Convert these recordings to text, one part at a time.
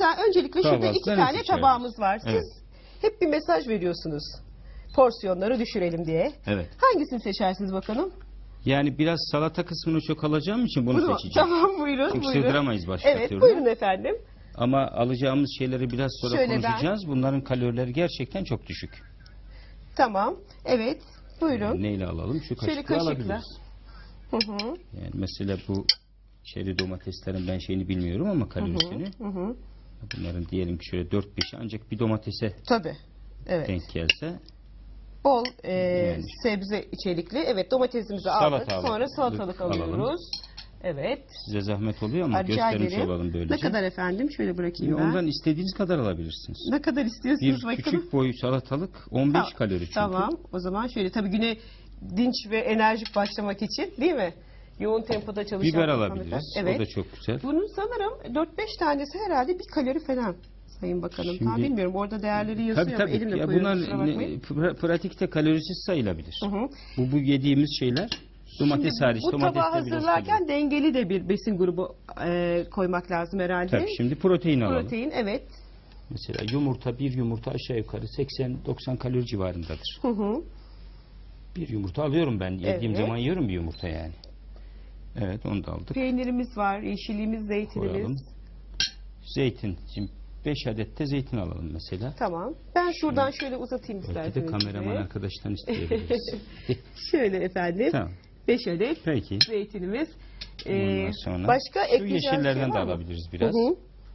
öncelikle şurada 2 Kahvaltıda tane ne seçerdiniz? tabağımız var. Siz Evet. hep bir mesaj veriyorsunuz. Porsiyonları düşürelim diye. Evet. Hangisini seçersiniz bakalım? Yani biraz salata kısmını çok alacağım için bunu Bunu mu? seçeceğim. Tamam, buyurun. Çünkü buyurun. sığdıramayız başka Evet, türlü. buyurun efendim. Ama alacağımız şeyleri biraz sonra Şöyle konuşacağız. Bunların kalorileri gerçekten çok düşük. Tamam. Evet. Buyurun. Neyle alalım? Şu Şöyle kaşıkla kaşıkla. alabiliriz. Hı hı. Yani mesela bu çeri domateslerin ben şeyini bilmiyorum ama kalorisini. Hı hı. Bunların diyelim ki şöyle 4-5'i ancak bir domatese Tabii. Evet. denk gelse. Bol Yani. sebze içerikli. Evet, domatesimizi Salata aldık. alalım. Sonra salatalık Alalım. alıyoruz. Evet. Size zahmet oluyor ama Rica göstermiş ederim. olalım böylece. Ne kadar efendim? Şöyle bırakayım ben. Ondan istediğiniz kadar alabilirsiniz. Ne kadar istiyorsunuz Bir bakalım? küçük boy salatalık 15 kalori çünkü. Tamam. O zaman şöyle, tabii güne dinç ve enerjik başlamak için, değil mi? Yoğun tempoda çalışan Biber insanlar. alabiliriz. Evet. O da çok güzel. Bunun sanırım 4-5 tanesi herhalde 1 kalori falan. Sayın Bakanım. Tam Şimdi- bilmiyorum. Orada değerleri yazıyor Tabii ama tabii. elimle Ya koyuyorum. Kusura bunlar bakmayın. pratikte kalorisiz sayılabilir. Hı hı. Bu yediğimiz şeyler domates Şimdi hariç. bu tabağı Domateste biraz kalori. hazırlarken dengeli de bir besin grubu koymak lazım herhalde. Tabii şimdi protein alalım. Protein, evet. Mesela bir yumurta aşağı yukarı 80-90 kalori civarındadır. Hı hı. Bir yumurta alıyorum ben. Yediğim Evet. zaman yiyorum bir yumurta yani. Evet, onu da aldık. Peynirimiz var, yeşilliğimiz, zeytinimiz. Koyalım. Zeytin. Şimdi 5 adet de zeytin alalım mesela. Tamam. Ben şuradan şöyle uzatayım Belki de isterseniz. kameraman size. arkadaştan isteyebiliriz. Şöyle efendim. Tamam. 5 adet Peki. zeytinimiz. Ondan sonra Başka şu ekleyeceğiniz yeşillerden şey de var mı? alabiliriz biraz. Hı hı.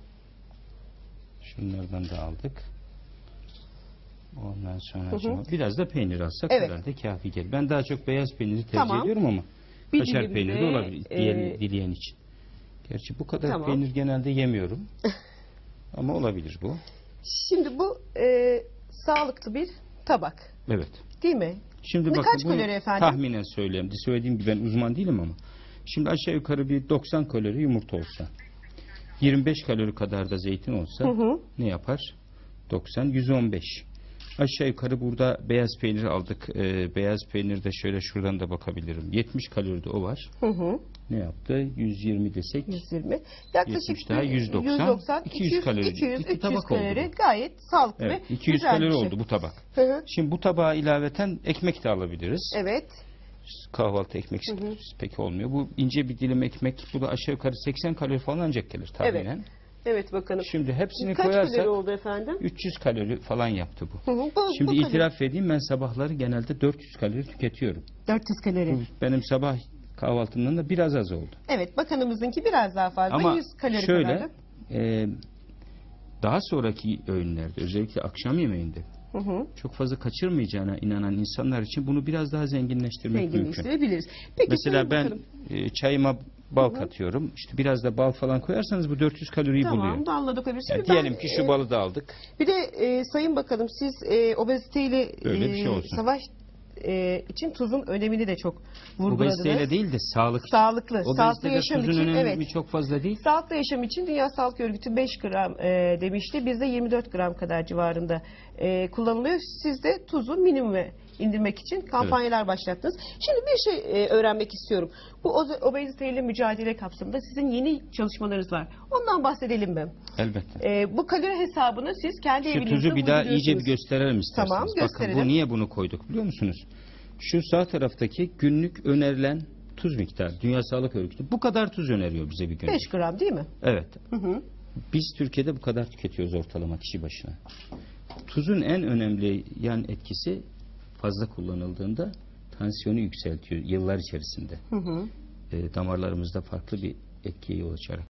Şunlardan da aldık. Ondan sonra Hı hı. acaba biraz da peynir alsak Evet. herhalde kafi gelir. Ben daha çok beyaz peyniri tercih Tamam. ediyorum ama Bir kaşar dilim peyniri de, de olabilir dileyen için. Gerçi bu kadar Tamam. peynir genelde yemiyorum. Ama olabilir bu. Şimdi bu sağlıklı bir tabak. Evet. Değil mi? Şimdi Bu bakın kaç bunu kalori efendim? tahminen söyleyeyim. Söylediğim gibi ben uzman değilim ama. Şimdi aşağı yukarı bir 90 kalori yumurta olsa, 25 kalori kadar da zeytin olsa Hı hı. ne yapar? 90, 115. Aşağı yukarı burada beyaz peynir aldık. Beyaz peynir de şöyle şuradan da bakabilirim. 70 kalori de o var. Hı hı. Ne yaptı? 120 desek. 120. Yaklaşık 70 daha 190, 200 kalori. 200, İki 300 tabak oldu kalori bu. gayet sağlıklı Evet, ve 200 güzel kalori bir şey. oldu bu tabak. Hı hı. Şimdi bu tabağa ilaveten ekmek de alabiliriz. Evet. Kahvaltı ekmek pek olmuyor. Bu ince bir dilim ekmek. Bu da aşağı yukarı 80 kalori falan ancak gelir tahminen. Evet bakalım. Şimdi hepsini Kaç koyarsak kalori oldu efendim? 300 kalori falan yaptı bu. Hı hı. Şimdi bu itiraf edeyim, ben sabahları genelde 400 kalori tüketiyorum. 400 kalori. Bu benim sabah kahvaltımdan da biraz az oldu. Evet, bakanımızınki biraz daha fazla. Ama 100 kalori şöyle kadar. daha sonraki öğünlerde, özellikle akşam yemeğinde Hı hı. çok fazla kaçırmayacağına inanan insanlar için bunu biraz daha zenginleştirmek mümkün. Zenginleştirebiliriz. Peki, Mesela ben bakalım. çayıma bal katıyorum. İşte biraz da bal falan koyarsanız bu 400 kaloriyi buluyor. Tamam, balla da koyabiliriz. Yani Şimdi diyelim ki şu balı da aldık. bir de Sayın Bakanım, siz obeziteyle Öyle bir şey olsun. savaş için tuzun önemini de çok vurguladınız. Obeziteyle değil de sağlık. Sağlıklı Obezitede yaşam tuzun için, önemi çok fazla değil. Sağlıklı yaşam için Dünya Sağlık Örgütü 5 gram demişti. Bizde 24 gram kadar civarında kullanılıyor. Siz de tuzu minimuma indirmek için kampanyalar başlattınız. Şimdi bir şey öğrenmek istiyorum. Bu obeziteyle mücadele kapsamında sizin yeni çalışmalarınız var. Ondan bahsedelim mi? Elbette. Bu kalori hesabını siz kendi Şu evinizde tuzu bir daha iyice bir uyguluyorsunuz. gösterelim isterseniz. Tamam, Bakın gösterelim. bu niye bunu koyduk biliyor musunuz? Şu sağ taraftaki günlük önerilen tuz miktarı. Dünya Sağlık Örgütü bu kadar tuz öneriyor bize bir günlük. 5 gram değil mi? Evet. Hı hı. Biz Türkiye'de bu kadar tüketiyoruz ortalama kişi başına. Tuzun en önemli yan etkisi fazla kullanıldığında tansiyonu yükseltiyor yıllar içerisinde. Hı hı. Damarlarımızda farklı bir etkiye yol açarak.